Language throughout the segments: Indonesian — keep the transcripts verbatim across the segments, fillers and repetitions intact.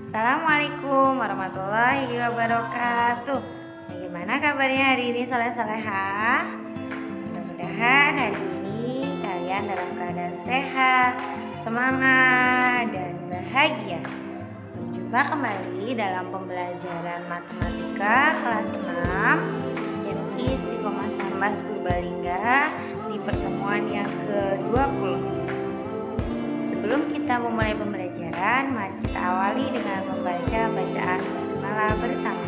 Assalamualaikum warahmatullahi wabarakatuh. Bagaimana kabarnya hari ini soleh-solehah? Mudah-mudahan hari ini kalian dalam keadaan sehat, semangat, dan bahagia. Berjumpa kembali dalam pembelajaran matematika kelas enam yang Istiqomah Sambas Purbalingga di pertemuan yang ke dua puluh. Sebelum kita memulai pembelajaran, mari kita awali dengan membaca bacaan basmalah bersama.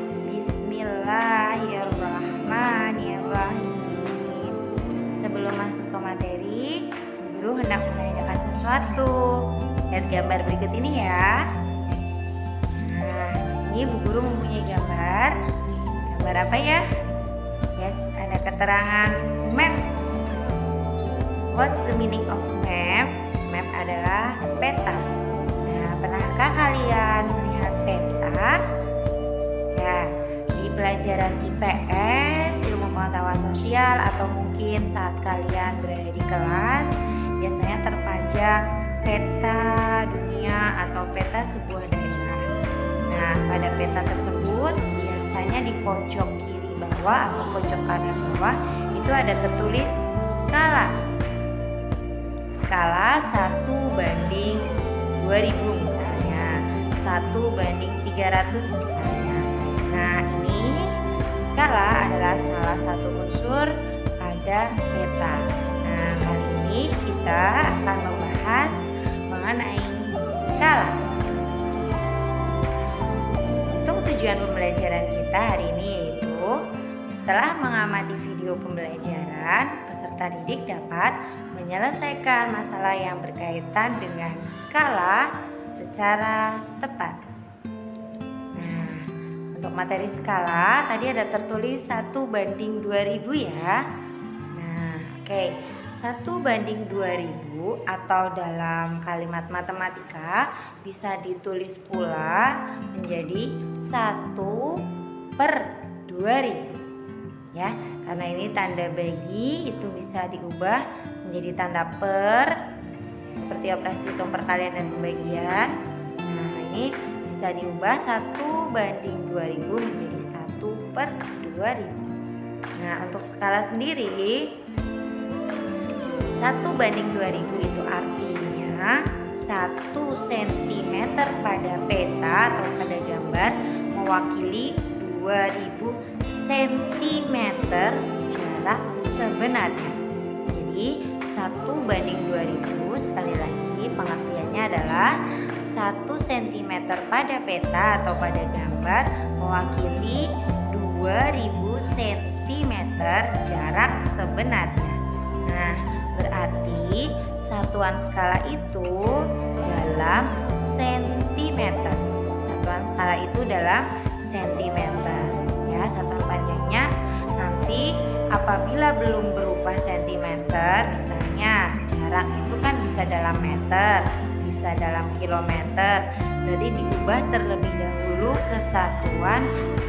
Bismillahirrahmanirrahim. Sebelum masuk ke materi, guru hendak menanyakan sesuatu. Lihat gambar berikut ini ya. Nah, di sini Bu Guru mempunyai gambar. Gambar apa ya? Yes, ada keterangan map. What's the meaning of map? Map adalah peta. Nah, pernahkah kalian melihat peta? Ya, di pelajaran I P S, ilmu pengetahuan sosial, atau mungkin saat kalian berada di kelas, biasanya terpajang peta dunia atau peta sebuah daerah. Nah, pada peta tersebut biasanya di pojok kiri bawah atau pojok kanan bawah itu ada tertulis skala. Skala satu banding dua ribu misalnya, satu banding tiga ratus misalnya. Nah, ini skala adalah salah satu unsur pada peta. Nah, kali ini kita akan membahas mengenai skala. Untuk tujuan pembelajaran kita hari ini yaitu setelah mengamati video pembelajaran, peserta didik dapat menyelesaikan masalah yang berkaitan dengan skala secara tepat. Nah, untuk materi skala tadi ada tertulis satu banding dua ribu ya. Nah, oke. Okay. satu banding dua ribu atau dalam kalimat matematika bisa ditulis pula menjadi satu per dua ribu. Ya, karena ini tanda bagi itu bisa diubah menjadi tanda per seperti operasi hitung perkalian dan pembagian. Nah, ini bisa diubah satu banding dua ribu menjadi satu per dua ribu. Nah, untuk skala sendiri satu banding dua ribu itu artinya satu sentimeter pada peta atau pada gambar mewakili dua ribu sentimeter jarak sebenarnya. Jadi satu banding dua ribu sekali lagi pengertiannya adalah satu sentimeter pada peta atau pada gambar mewakili dua ribu sentimeter jarak sebenarnya. Nah, berarti satuan skala itu dalam sentimeter. Satuan skala itu dalam sentimeter. Ya, satuan panjangnya nanti apabila belum berupa sentimeter, misalnya jarak itu kan bisa dalam meter, bisa dalam kilometer, jadi diubah terlebih dahulu ke satuan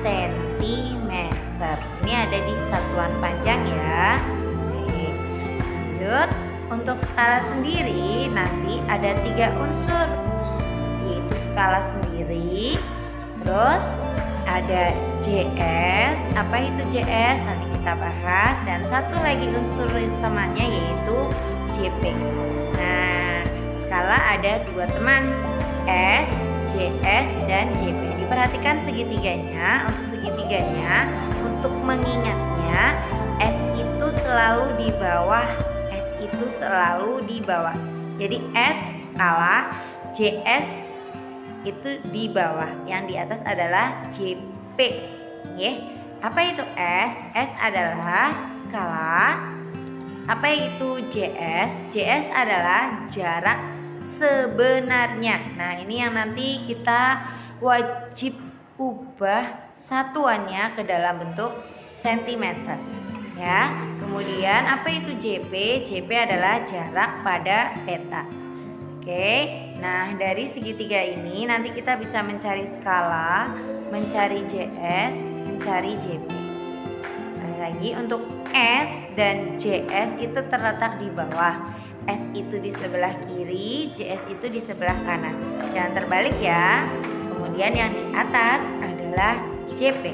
sentimeter. Ini ada di satuan panjang ya. Oke, lanjut. Untuk skala sendiri nanti ada tiga unsur, yaitu skala sendiri, terus ada J S. Apa itu J S? Nanti kita bahas. Dan satu lagi unsur temannya yaitu J P. Nah, skala ada dua teman, S, J S, dan J P. Diperhatikan segitiganya. Untuk segitiganya, untuk mengingatnya, S itu selalu di bawah. S itu selalu di bawah. Jadi S skala, J S itu di bawah, yang di atas adalah J P. Ya, apa itu S? S adalah skala. Apa itu J S? J S adalah jarak sebenarnya. Nah, ini yang nanti kita wajib ubah satuannya ke dalam bentuk sentimeter. Ya, kemudian apa itu J P? J P adalah jarak pada peta. Oke, nah dari segitiga ini nanti kita bisa mencari skala, mencari J S, mencari J P. Sekali lagi, untuk S dan J S itu terletak di bawah. S itu di sebelah kiri, J S itu di sebelah kanan. Jangan terbalik ya. Kemudian yang di atas adalah J P.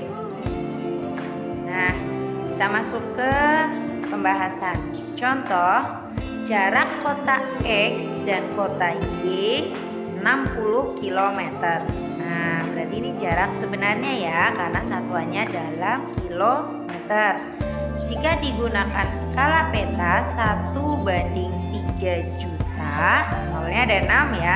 Nah, kita masuk ke pembahasan. Contoh, jarak kota X dan kota Y enam puluh kilometer. Nah, berarti ini jarak sebenarnya ya, karena satuannya dalam kilometer. Jika digunakan skala peta satu banding tiga juta, nolnya ada enam ya,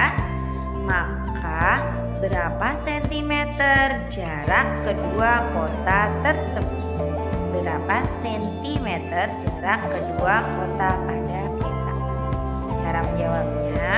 maka berapa sentimeter jarak kedua kota tersebut? Berapa sentimeter jarak kedua kota pada peta? Cara menjawabnya,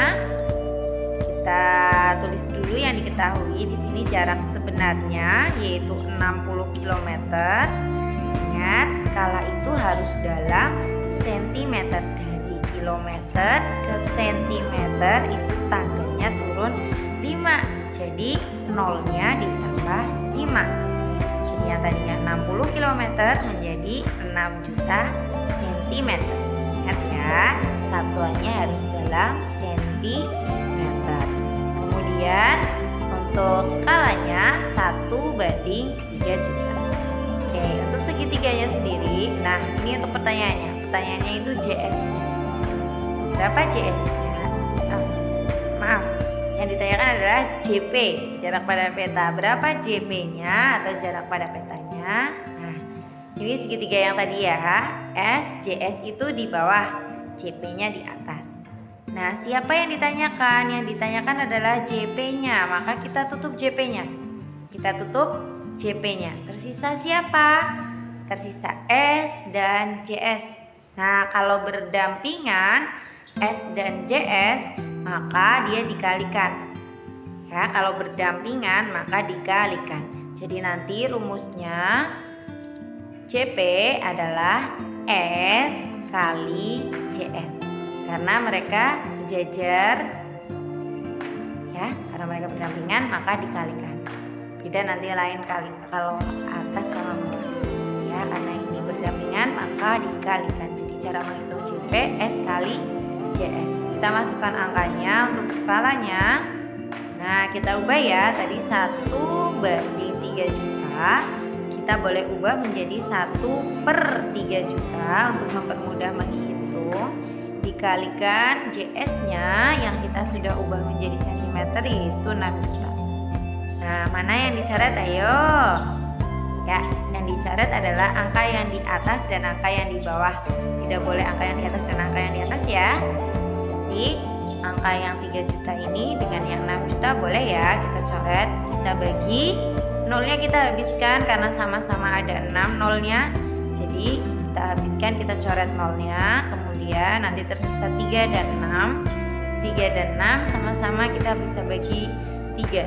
kita tulis dulu yang diketahui. Di sini jarak sebenarnya yaitu enam puluh kilometer. Ingat, skala itu harus dalam sentimeter. Dari kilometer ke sentimeter itu tanggalnya turun lima. Jadi nolnya ditambah lima. Jadi yang tadinya enam puluh kilometer menjadi enam juta sentimeter. Ingat ya, satuannya harus dalam sentimeter. Kemudian untuk skalanya satu banding tiga juta. Oke, untuk segitiganya sendiri, nah ini untuk pertanyaannya. Pertanyaannya itu J S-nya. Berapa J S-nya? Oh, maaf, yang ditanyakan adalah J P, jarak pada peta. Berapa J P-nya atau jarak pada petanya? Nah, ini segitiga yang tadi ya. S, J S itu di bawah, J P-nya di atas. Nah, siapa yang ditanyakan? Yang ditanyakan adalah J P-nya, maka kita tutup J P-nya. Kita tutup J P-nya. Tersisa siapa? Tersisa S dan J S. Nah, kalau berdampingan S dan J S, maka dia dikalikan. Ya, kalau berdampingan maka dikalikan. Jadi nanti rumusnya J P adalah S kali J S. Karena mereka sejajar. Ya, karena mereka berdampingan maka dikalikan. Beda nanti lain kali kalau atas sama bawah ya, karena ini berdampingan maka dikalikan. Jadi cara menghitung J P S kali J S. Kita masukkan angkanya untuk skalanya. Nah, kita ubah ya, tadi satu banding tiga juta, kita boleh ubah menjadi satu per tiga juta untuk mempermudah menghitung. Dikalikan J S-nya yang kita sudah ubah menjadi sentimeter yaitu enam juta. Nah, mana yang dicoret? Ayo. Ya, yang dicoret adalah angka yang di atas dan angka yang di bawah. Tidak boleh angka yang di atas dan angka yang di atas ya. Jadi, angka yang tiga juta ini dengan yang enam juta boleh ya kita coret. Kita bagi, nolnya kita habiskan karena sama-sama ada enam nolnya. Jadi, kita habiskan, kita coret nolnya. Kemudian nanti tersisa tiga dan enam. tiga dan enam sama-sama kita bisa bagi tiga.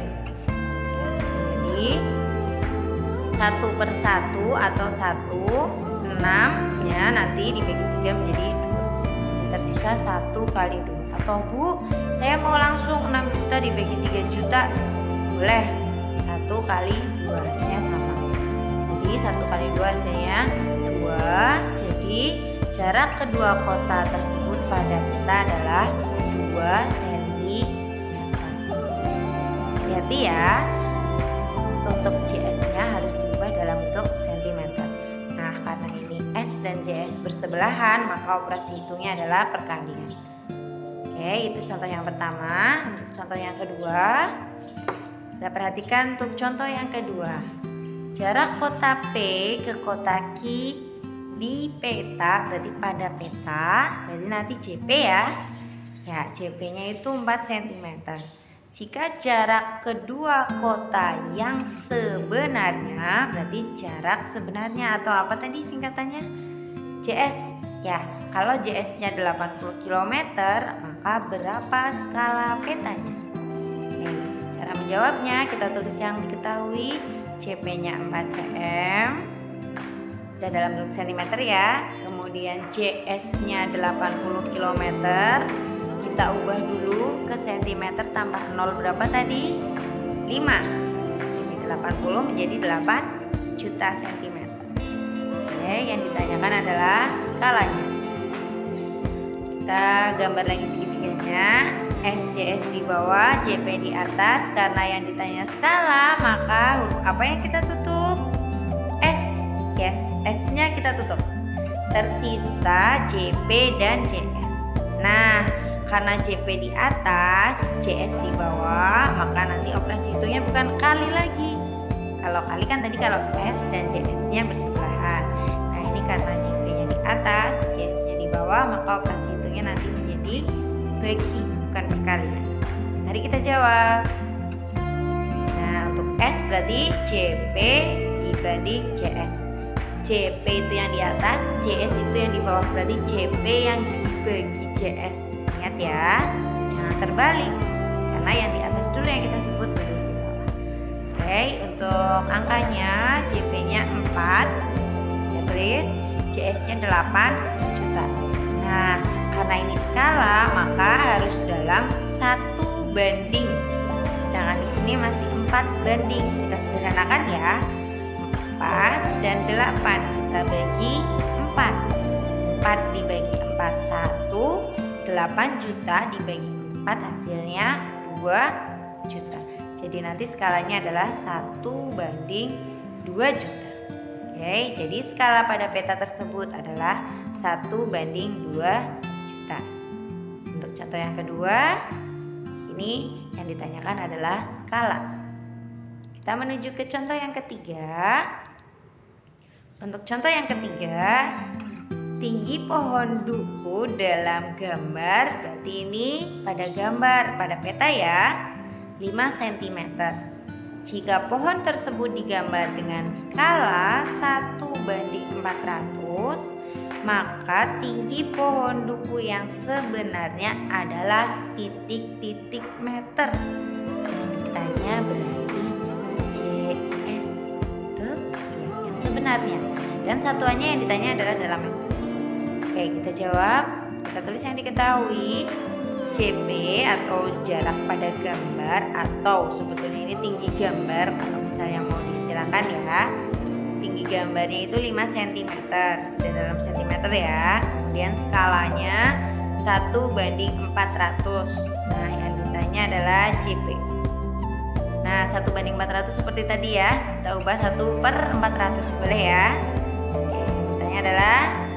Satu per satu atau satu enamnya nanti dibagi tiga menjadi dua. Jadi tersisa satu kali dua. Atau Bu, saya mau langsung enam juta dibagi tiga juta. Boleh, satu kali dua hasilnya sama. Jadi satu kali dua hasilnya dua. Jadi jarak kedua kota tersebut pada peta adalah dua sentimeter. Hati-hati ya. Untuk J S-nya harus diubah dalam bentuk sentimeter. Nah, karena ini S dan J S bersebelahan, maka operasi hitungnya adalah perkalian. Oke, itu contoh yang pertama. Untuk contoh yang kedua, kita perhatikan untuk contoh yang kedua. Jarak kota P ke kota Q di peta, berarti pada peta, berarti nanti J P ya. Ya, J P-nya itu empat sentimeter. Jika jarak kedua kota yang sebenarnya, berarti jarak sebenarnya atau apa tadi singkatannya? J S. Ya, kalau J S-nya delapan puluh kilometer, maka berapa skala petanya? Oke, cara menjawabnya kita tulis yang diketahui. J P-nya empat cm. Udah dalam bentuk sentimeter ya. Kemudian J S-nya delapan puluh kilometer. Kita ubah dulu ke sentimeter tambah nol berapa tadi? lima. Jadi delapan puluh menjadi delapan juta sentimeter. Oke, yang ditanyakan adalah skalanya. Kita gambar lagi segitiganya. S J S di bawah, J P di atas. Karena yang ditanya skala, maka huruf apa yang kita tutup? S. Yes, S-nya kita tutup. Tersisa J P dan J S. Nah, karena J P di atas, J S di bawah, maka nanti operasi hitungnya bukan kali lagi. Kalau kali kan tadi kalau S dan J S-nya bersebelahan. Nah, ini karena J P-nya di atas, J S-nya di bawah, maka operasi hitungnya nanti menjadi bagi, bukan perkalian. Mari kita jawab. Nah, untuk S berarti J P dibanding J S. J P itu yang di atas, J S itu yang di bawah, berarti J P yang dibagi J S. Ingat ya, jangan terbalik, karena yang di atas dulu yang kita sebut baru di bawah. Oke, untuk angkanya J P-nya empat, ya tulis, J S-nya delapan juta. Nah, karena ini skala, maka harus dalam satu banding. Sedangkan di sini masih empat banding. Kita sederhanakan ya. empat dan delapan kita bagi empat. empat dibagi empat satu, delapan juta dibagi empat hasilnya dua juta. Jadi nanti skalanya adalah satu banding dua juta. Oke, jadi skala pada peta tersebut adalah satu banding dua juta. Untuk contoh yang kedua, ini yang ditanyakan adalah skala. Kita menuju ke contoh yang ketiga. Untuk contoh yang ketiga, tinggi pohon duku dalam gambar, berarti ini pada gambar, pada peta ya, lima sentimeter. Jika pohon tersebut digambar dengan skala satu banding empat ratus, maka tinggi pohon duku yang sebenarnya adalah titik-titik meter. Dan ditanya berarti J S itu ya, yang sebenarnya. Dan satuannya yang ditanya adalah dalam meter. Oke, kita jawab. Kita tulis yang diketahui. J P atau jarak pada gambar, atau sebetulnya ini tinggi gambar kalau misalnya mau diistilahkan ya. Tinggi gambarnya itu lima sentimeter, sudah dalam sentimeter ya. Kemudian skalanya satu banding empat ratus. Nah, yang ditanya adalah J P. Nah, satu banding empat ratus seperti tadi ya. Kita ubah satu per empat ratus, boleh ya. Oke, yang ditanya adalah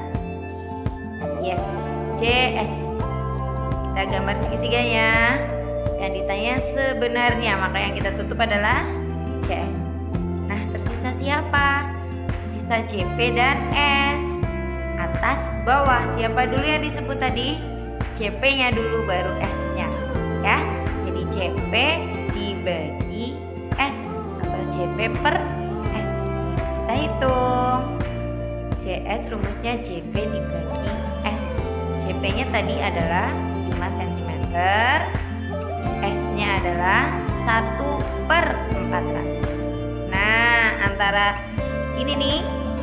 yes, J S. Kita gambar segitiganya. Dan ditanya sebenarnya, maka yang kita tutup adalah J S. Nah, tersisa siapa? Tersisa J P dan S. Atas bawah, siapa dulu yang disebut tadi? J P-nya dulu baru S-nya ya. Jadi J P dibagi S atau J P per S. Kita hitung. J S rumusnya J P dibagi S. J P-nya tadi adalah lima sentimeter, S-nya adalah satu per empat ratus. Nah, antara ini nih,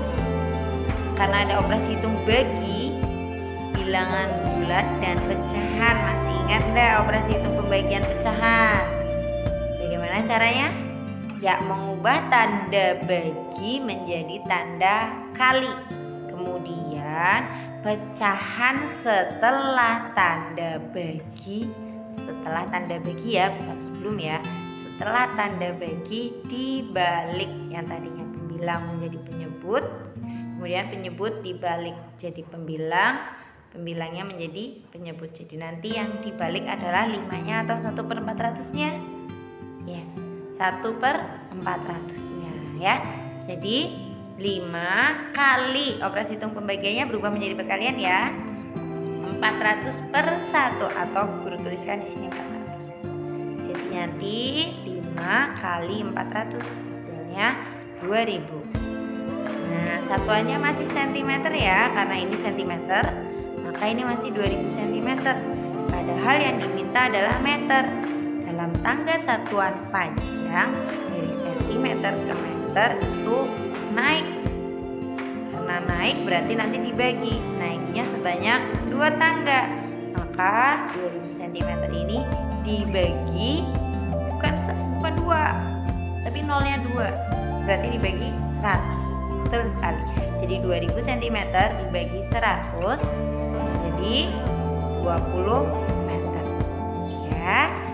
karena ada operasi hitung bagi, bilangan bulat dan pecahan. Masih ingat enggak operasi hitung pembagian pecahan? Bagaimana caranya? Ya, mengubah tanda bagi menjadi tanda kali. Kemudian pecahan setelah tanda bagi, setelah tanda bagi ya, bukan sebelum ya. Setelah tanda bagi dibalik, yang tadinya pembilang menjadi penyebut, kemudian penyebut dibalik jadi pembilang, pembilangnya menjadi penyebut. Jadi nanti yang dibalik adalah limanya atau satu per empat ratusnya. Yes, satu per empat ratusnya ya. Jadi lima kali operasi hitung pembagiannya berubah menjadi perkalian ya. empat ratus per satu, atau guru tuliskan di sini empat ratus. Jadi nanti lima kali empat ratus hasilnya dua ribu. Nah, satuannya masih sentimeter ya, karena ini sentimeter, maka ini masih dua ribu sentimeter. Padahal yang diminta adalah meter. Dalam tangga satuan panjang dari sentimeter ke meter itu naik. Karena naik berarti nanti dibagi, naiknya sebanyak dua tangga, maka dua ribu sentimeter ini dibagi bukan bukan dua, tapi nolnya dua, berarti dibagi seratus. Betul sekali. Jadi dua ribu sentimeter dibagi seratus, jadi dua puluh meter ya.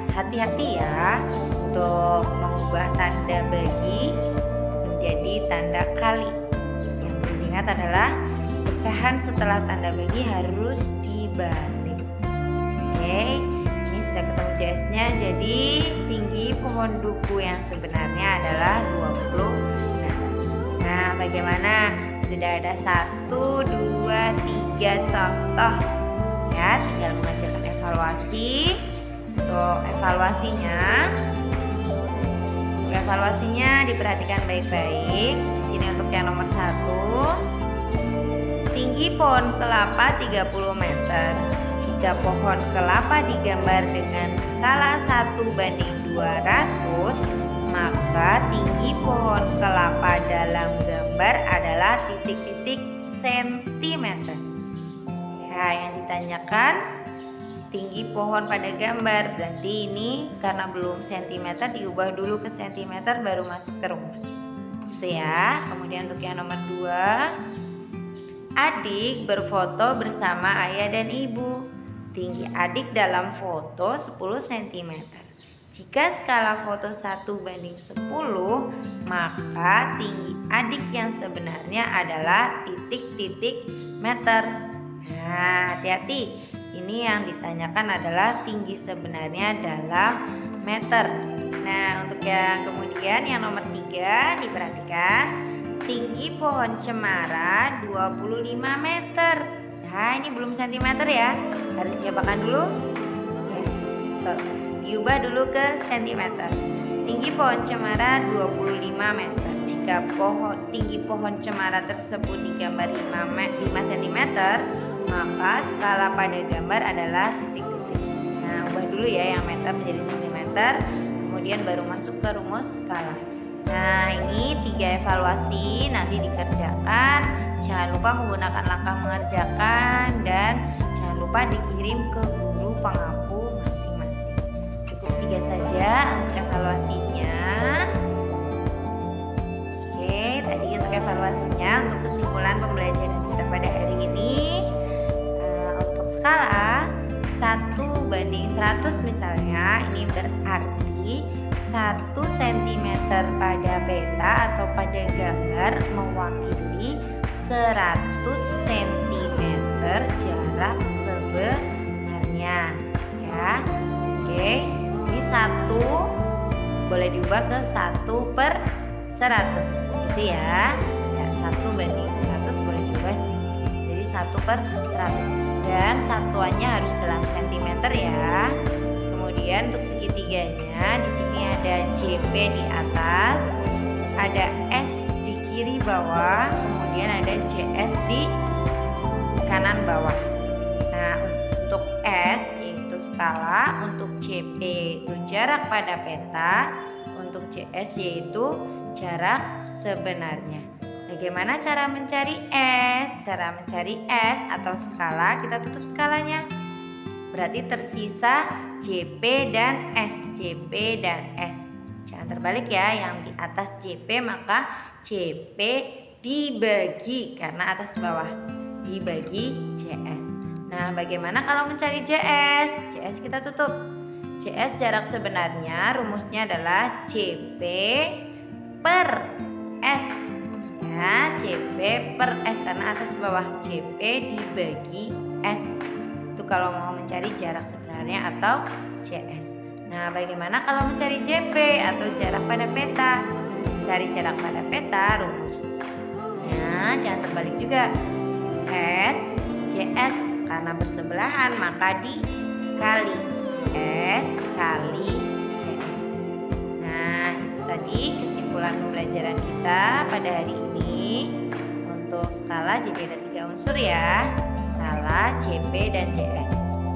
hati-hati ya untuk mengubah tanda bagi menjadi tanda kali. Yang perlu diingat adalah pecahan setelah tanda bagi harus dibalik. Oke, ini sudah ketemu C S-nya. Jadi tinggi pohon duku yang sebenarnya adalah dua puluh meter. Nah, bagaimana? Sudah ada satu, dua, tiga contoh. Ya, tinggal mengerjakan evaluasi. Untuk evaluasinya, untuk evaluasinya diperhatikan baik-baik. Di sini untuk yang nomor satu, tinggi pohon kelapa tiga puluh meter. Jika pohon kelapa digambar dengan skala satu banding dua ratus, maka tinggi pohon kelapa dalam gambar adalah titik-titik sentimeter. Ya, yang ditanyakan tinggi pohon pada gambar, berarti ini karena belum sentimeter diubah dulu ke sentimeter baru masuk ke rumus. Itu ya. Kemudian untuk yang nomor dua, adik berfoto bersama ayah dan ibu. Tinggi adik dalam foto sepuluh sentimeter. Jika skala foto satu banding sepuluh, maka tinggi adik yang sebenarnya adalah titik-titik meter. Nah, hati-hati. Ini yang ditanyakan adalah tinggi sebenarnya dalam meter. Nah, untuk yang kemudian yang nomor tiga diperhatikan. Tinggi pohon cemara dua puluh lima meter. Nah, ini belum sentimeter ya. Harus diapakan dulu? Yes. Tuh. Diubah dulu ke sentimeter. Tinggi pohon cemara dua puluh lima meter. Jika pohon tinggi pohon cemara tersebut digambar lima sentimeter, maka skala pada gambar adalah titik-titik. Nah, ubah dulu ya yang meter menjadi sentimeter, kemudian baru masuk ke rumus skala. Nah, ini tiga evaluasi nanti dikerjakan. Jangan lupa menggunakan langkah mengerjakan dan jangan lupa dikirim ke guru pengampu masing-masing. Cukup tiga saja untuk evaluasinya. Oke, tadi untuk evaluasinya. Untuk kesimpulan pembelajaran kita pada hari ini, uh, untuk skala satu banding seratus misalnya, ini berarti satu sentimeter pada peta atau pada gambar mewakili seratus sentimeter jarak sebenarnya ya. Oke, ini satu boleh diubah ke satu per seratus gitu ya. Ya, satu banding seratus boleh diubah jadi satu per seratus dan satuannya harus dalam sentimeter ya. Kemudian untuk segitiganya di sini ada J P di atas, ada S di kiri bawah, kemudian ada J S di kanan bawah. Nah, untuk S yaitu skala, untuk J P itu jarak pada peta, untuk J S yaitu jarak sebenarnya. Bagaimana cara mencari S? Cara mencari S atau skala, kita tutup skalanya. Berarti tersisa J P dan S, J P dan S. Jangan terbalik ya, yang di atas J P maka J P dibagi karena atas bawah dibagi J S. Nah, bagaimana kalau mencari J S? J S kita tutup. J S jarak sebenarnya rumusnya adalah J P per S. Ya, J P per S karena atas bawah J P dibagi S. Itu kalau mau mencari jarak sebenarnya atau J S. Nah, bagaimana kalau mencari J P atau jarak pada peta? Cari jarak pada peta rumus. Nah, jangan terbalik juga. S J S karena bersebelahan maka dikali S kali J S. Nah, itu tadi kesimpulan pembelajaran kita pada hari ini. Untuk skala jadi ada tiga unsur ya. Skala, J P dan J S.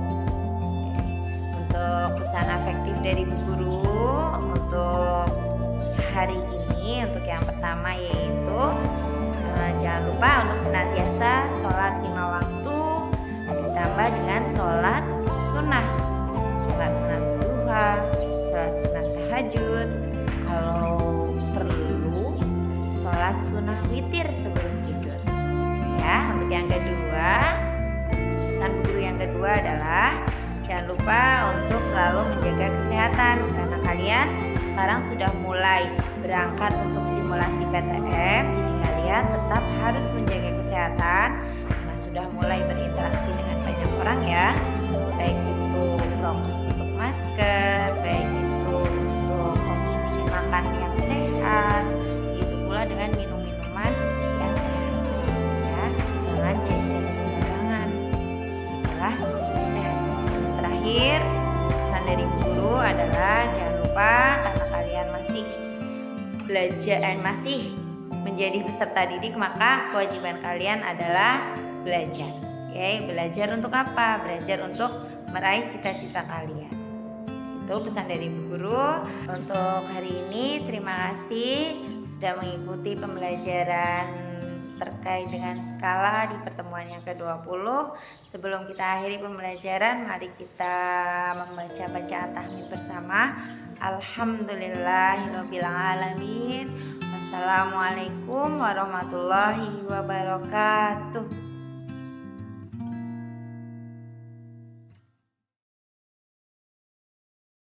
Untuk pesan afektif dari Bu Guru untuk hari ini, untuk yang pertama yaitu eh, jangan lupa untuk senantiasa sholat lima waktu ditambah dengan sholat sunnah, sholat sunat duha, sholat sunat tahajud, kalau perlu sholat sunnah witir sebelum tidur. Ya, untuk yang kedua, pesan guru yang kedua adalah jangan lupa untuk selalu menjaga kesehatan karena kalian sekarang sudah mulai berangkat untuk simulasi P T M. Jadi kalian tetap harus menjaga kesehatan karena sudah mulai berinteraksi dengan banyak orang ya. Baik itu fokus untuk masker, baik itu untuk konsumsi makan yang sehat, itu pula dengan minum-minuman yang sehat ya. Jangan jajan sembarangan. Itulah sehat. Terakhir, pesan dari guru adalah jangan lupa karena kalian masih belajar eh, masih menjadi peserta didik, maka kewajiban kalian adalah belajar. Oke, belajar untuk apa? Belajar untuk meraih cita-cita kalian. Itu pesan dari Bu Guru. Untuk hari ini terima kasih sudah mengikuti pembelajaran terkait dengan skala di pertemuan yang ke dua puluh. Sebelum kita akhiri pembelajaran, mari kita membaca bacaan tahmid bersama. Alhamdulillahirabbil alamin. Wassalamualaikum warahmatullahi wabarakatuh.